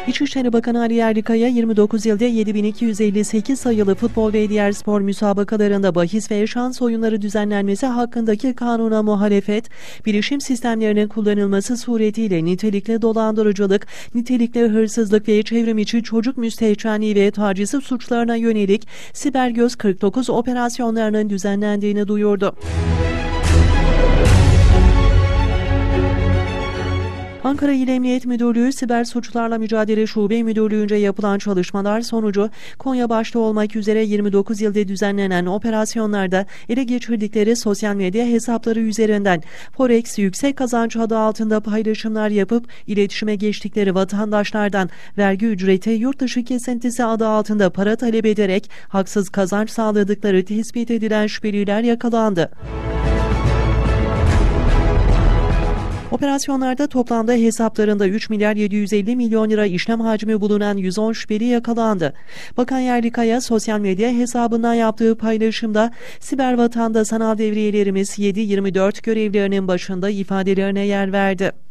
İçişleri Bakanı Ali Yerlikaya 29 ilde 7258 sayılı futbol ve diğer spor müsabakalarında bahis ve şans oyunları düzenlenmesi hakkındaki kanuna muhalefet, bilişim sistemlerinin kullanılması suretiyle nitelikli dolandırıcılık, nitelikli hırsızlık ve çevrimiçi çocuk müstehcenliği ve tacizi suçlarına yönelik Siber Göz 49 operasyonlarının düzenlendiğini duyurdu. Ankara İl Emniyet Müdürlüğü Siber Suçlarla Mücadele Şube Müdürlüğü'nce yapılan çalışmalar sonucu Konya başta olmak üzere 29 ilde düzenlenen operasyonlarda ele geçirdikleri sosyal medya hesapları üzerinden Forex yüksek kazanç adı altında paylaşımlar yapıp iletişime geçtikleri vatandaşlardan vergi ücreti yurt dışı kesintisi adı altında para talep ederek haksız kazanç sağladıkları tespit edilen şüpheliler yakalandı. Operasyonlarda toplamda hesaplarında 3 milyar 750 milyon lira işlem hacmi bulunan 110 şüpheli yakalandı. Bakan Yerlikaya sosyal medya hesabından yaptığı paylaşımda siber vatanda sanal devriyelerimiz 7-24 görevlerinin başında ifadelerine yer verdi.